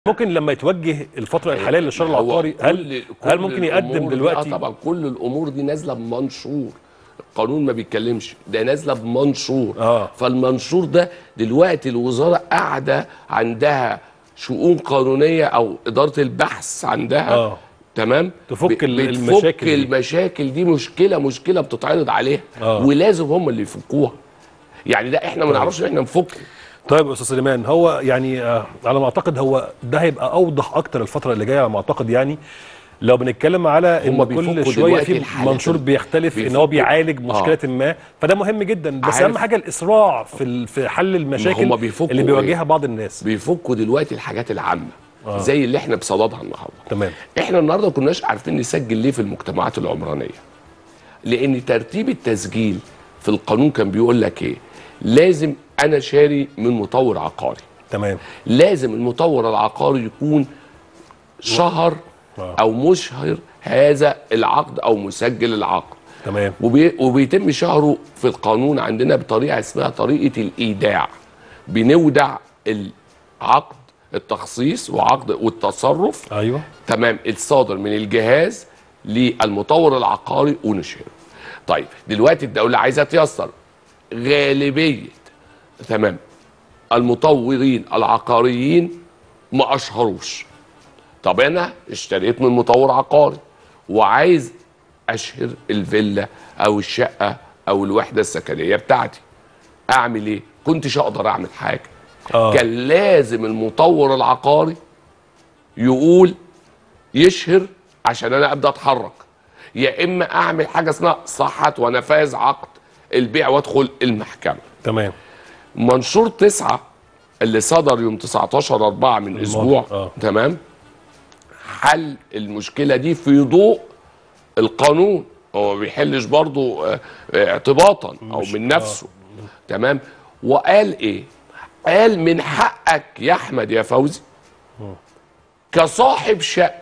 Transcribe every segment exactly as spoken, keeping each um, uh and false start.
ممكن لما يتوجه الفترة الحالية للشهر العقاري هل كل هل ممكن يقدم دلوقتي؟ اه طبعا كل الامور دي نازله بمنشور. القانون ما بيتكلمش، ده نازله بمنشور. اه فالمنشور ده دلوقتي الوزاره قاعده عندها شؤون قانونيه او اداره البحث عندها اه تمام تفك المشاكل المشاكل دي. المشاكل دي مشكله مشكله بتتعرض عليها آه. ولازم هم اللي يفكوها. يعني ده احنا ما نعرفش احنا نفك. طيب يا استاذ سليمان، هو يعني آه على ما اعتقد هو ده هيبقى اوضح اكتر الفتره اللي جايه على ما اعتقد، يعني لو بنتكلم على ان كل شويه في منشور بيختلف ان هو بيعالج مشكله آه. ما، فده مهم جدا، بس اهم حاجه الاسراع في في حل المشاكل اللي بيواجهها إيه؟ بعض الناس بيفكوا دلوقتي الحاجات العامه آه. زي اللي احنا بصددها النهارده. تمام. احنا النهارده ما كناش عارفين نسجل ليه في المجتمعات العمرانيه، لان ترتيب التسجيل في القانون كان بيقول لك ايه؟ لازم انا شاري من مطور عقاري. تمام. لازم المطور العقاري يكون شهر آه. او مشهر هذا العقد او مسجل العقد. تمام. وبي... وبيتم شهره في القانون عندنا بطريقه اسمها طريقه الايداع. بنودع العقد التخصيص وعقد والتصرف ايوه تمام الصادر من الجهاز للمطور العقاري ونشهره. طيب دلوقتي الدوله عايزه تيسر. غالبيه تمام المطورين العقاريين ما اشهروش. طب انا اشتريت من مطور عقاري وعايز اشهر الفيلا او الشقه او الوحده السكنيه بتاعتي، اعمل ايه؟ كنتش اقدر اعمل حاجه. آه. كان لازم المطور العقاري يقول يشهر عشان انا ابدا اتحرك، يا اما اعمل حاجه اسمها صحه ونفاذ عقد البيع وادخل المحكمه. تمام. منشور تسعة اللي صدر يوم تسعتاشر أربعة من اسبوع آه. تمام حل المشكله دي في ضوء القانون. هو ما بيحلش برضه اعتباطا او من نفسه. آه. تمام. وقال ايه؟ قال من حقك يا احمد يا فوزي كصاحب شأن.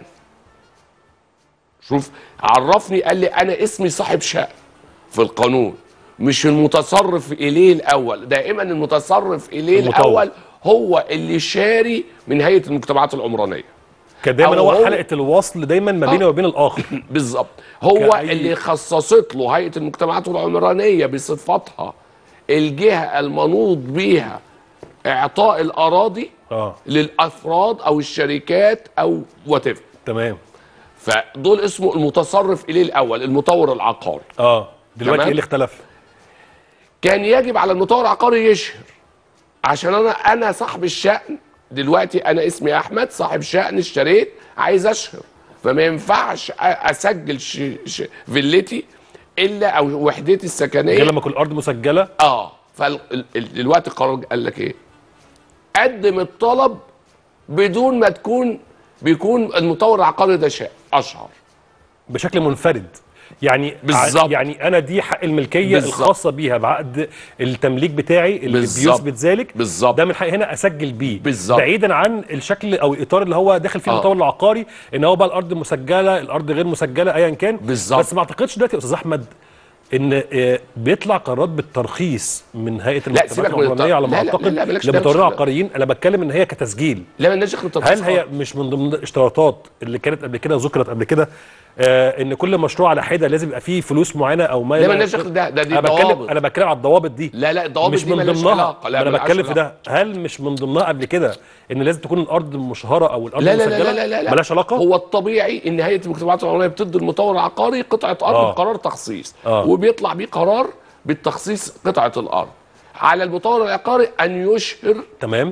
شوف عرفني، قال لي انا اسمي صاحب شأن في القانون، مش المتصرف اليه الاول. دائما المتصرف اليه الاول هو اللي شاري من هيئه المجتمعات العمرانيه. كان دايما هو حلقه الوصل دايما ما بينه وبين الاخر. بالظبط. هو اللي خصصت له هيئه المجتمعات العمرانيه بصفتها الجهه المنوط بيها اعطاء الاراضي آه. للافراد او الشركات او وات ايفر. تمام. فدول اسمه المتصرف اليه الاول المطور العقاري. اه دلوقتي ايه اللي اختلف؟ كان يجب على المطور العقاري يشهر عشان انا انا صاحب الشأن. دلوقتي انا اسمي احمد صاحب شأن اشتريت عايز اشهر، فما ينفعش اسجل ش... ش... فيلتي الا او وحدتي السكنيه غير لما تكون الارض مسجله. اه فدلوقتي القرار قال لك ايه؟ قدم الطلب بدون ما تكون بيكون المطور العقاري ده شاء اشهر بشكل منفرد. يعني بالظبط. يعني انا دي حق الملكيه بالزبط. الخاصه بيها بعقد التمليك بتاعي اللي بالزبط. بيثبت ذلك بالظبط. ده من حقي هنا اسجل بيه بالظبط. بعيدا عن الشكل او الاطار اللي هو داخل فيه المطور العقاري، ان هو بقى الارض مسجله الارض غير مسجله ايا كان بالظبط. بس ما اعتقدش دلوقتي يا استاذ احمد ان بيطلع قرارات بالترخيص من هيئه المجتمعات العمرانيه على ما اعتقد لمطورين عقاريين. انا بتكلم ان هي كتسجيل. لا مالناش دخل بالترخيص. هل هي مش من ضمن الاشتراطات اللي كانت قبل كده ذكرت قبل كده آه ان كل مشروع على حده لازم يبقى فيه فلوس معينه او ما؟ لا مالناش دخل. ده ده دي انا بتكلم انا بتكلم على الضوابط دي. لا لا الضوابط مش دي من ضمنها. لا انا بتكلم في ده. هل مش من ضمنها قبل كده ان لازم تكون الارض مشهره او الارض لا لا مسجله؟ لا لا لا لا مالهاش علاقه. هو الطبيعي ان هيئه المجتمعات العمرانيه بتدي المطور العقاري قطعه ارض آه. بقرار تخصيص آه. وبيطلع بيه قرار بالتخصيص قطعه الارض. على المطور العقاري ان يشهر تمام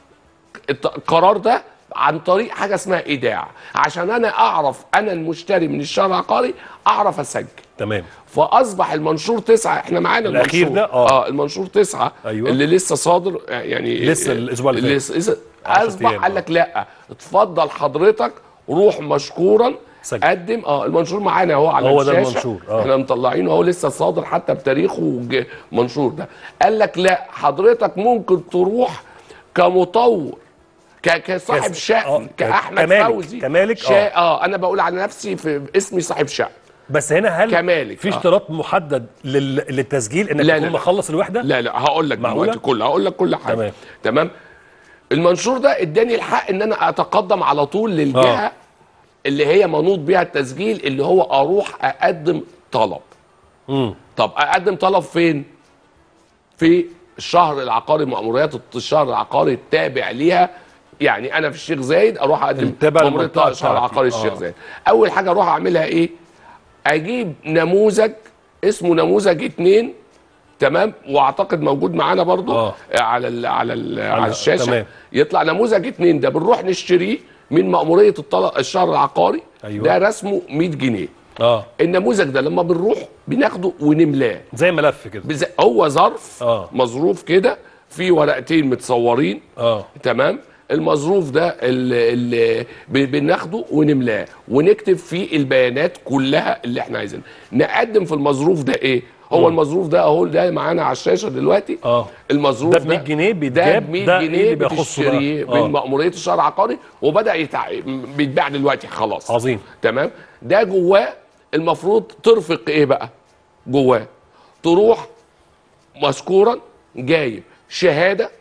القرار ده عن طريق حاجه اسمها ايداع، عشان انا اعرف انا المشتري من الشهر العقاري اعرف اسجل. تمام. فاصبح المنشور تسعة احنا معانا الاخير المنشور ده اه, آه المنشور تسعة أيوة. اللي لسه صادر يعني لسه الاسبوع اللي فات اصبح قال لك لا اتفضل حضرتك روح مشكورا سجل. قدم اه المنشور معانا اهو على هو الشاشه. ده المنشور آه. احنا مطلعينه اهو لسه صادر حتى بتاريخه منشور ده. قال لك لا حضرتك ممكن تروح كمطور كصاحب شأن آه. كأحمد كمالك. فوزي كمالك شا... اه. اه انا بقول على نفسي في اسمي صاحب شأن. بس هنا هل كمالك في اشتراط آه. محدد لل... للتسجيل انك لا تكون لا مخلص الوحده؟ لا لا هقول لك دلوقتي كله هقول لك كل حاجه. تمام تمام. المنشور ده اداني الحق ان انا اتقدم على طول للجهه آه. اللي هي منوط بيها التسجيل، اللي هو اروح اقدم طلب. امم طب اقدم طلب فين؟ في الشهر العقاري، مأموريات الشهر العقاري التابع ليها. يعني انا في الشيخ زايد اروح اقدم مأمورية الشهر العقاري الشيخ زايد. اول حاجه اروح اعملها ايه؟ اجيب نموذج اسمه نموذج اتنين، تمام، واعتقد موجود معانا برضو آه. على ال على ال على الشاشه. تمام. يطلع نموذج اتنين ده بنروح نشتريه من مأمورية الشهر العقاري. أيوة. ده رسمه مية جنيه. اه النموذج ده لما بنروح بناخده ونملاه زي ملف كده، بز... هو ظرف آه. مظروف كده فيه ورقتين متصورين. اه تمام. المظروف ده اللي, اللي بناخده ونملاه ونكتب فيه البيانات كلها اللي احنا عايزينها. نقدم في المظروف ده ايه؟ هو م. المظروف ده اهو ده معانا على الشاشه دلوقتي. اه المظروف ده ب مية جنيه بيتجاب، ده ب مية جنيه بتشتريه آه. من مأمورية الشهر العقاري، وبدا يتع... بيتباع دلوقتي خلاص. عظيم. تمام. ده جواه المفروض ترفق ايه بقى؟ جواه تروح مذكورا جايب شهاده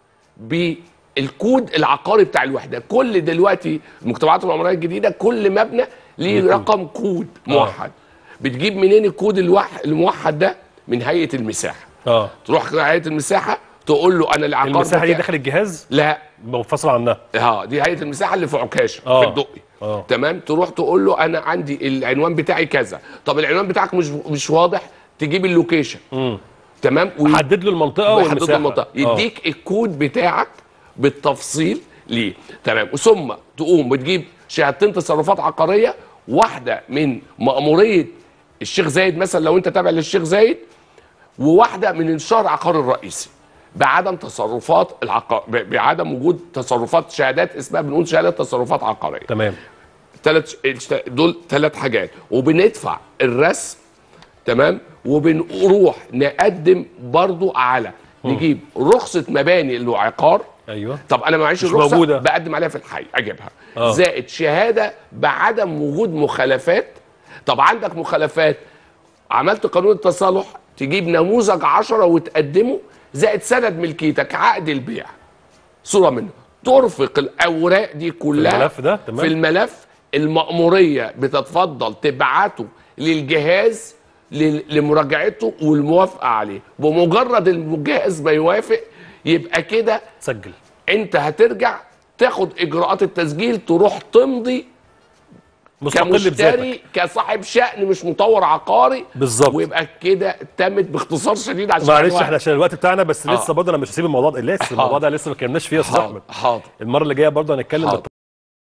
بالكود العقاري بتاع الوحده. كل دلوقتي المجتمعات العمرانيه الجديده كل مبنى ليه رقم كود موحد. آه. بتجيب منين الكود الوح... الموحد ده؟ من هيئه المساحه. اه تروح هيئه المساحه تقول له انا العقار المساحه دي داخل الجهاز؟ لا منفصل عنها. اه دي هيئه المساحه اللي في عكاشه آه. في الدقي. آه. تمام. تروح تقول له انا عندي العنوان بتاعي كذا. طب العنوان بتاعك مش مش واضح، تجيب اللوكيشن. امم تمام. ويحدد له المنطقه والمساحه. له المنطقه. يديك آه. الكود بتاعك بالتفصيل ليه. تمام. ثم تقوم بتجيب شهادتين تصرفات عقاريه، واحده من مأموريه الشيخ زايد مثلا لو انت تابع للشيخ زايد، وواحده من الشهر العقاري الرئيسي، بعدم تصرفات العقار، بعدم وجود تصرفات شهادات اسمها بنقول شهادات تصرفات عقاريه. تمام. ثلاث دول ثلاث حاجات، وبندفع الرسم. تمام. وبنروح نقدم برضو على م. نجيب رخصه مباني اللي عقار. ايوه. طب انا ما معيش الرخصه موجودة. بقدم عليها في الحي اجيبها. آه. زائد شهاده بعدم وجود مخالفات. طب عندك مخالفات، عملت قانون التصالح، تجيب نموذج عشرة وتقدمه، زائد سند ملكيتك، عقد البيع، صوره منه، ترفق الاوراق دي كلها في الملف ده. تمام. في الملف. المأموريه بتتفضل تبعته للجهاز لمراجعته والموافقه عليه. بمجرد الجهاز ما يوافق يبقى كده سجل. انت هترجع تاخد اجراءات التسجيل، تروح تمضي كمشتري كصاحب شأن مش مطور عقاري بالظبط. ويبقى كده تمت باختصار شديد. عشان معلش احنا عشان الوقت بتاعنا بس. آه. لسه برضه انا مش هسيب الموضوع ده لسه. الموضوع ده لسه ما اتكلمناش فيه يا استاذ احمد. حاضر. المره اللي جايه برضه هنتكلم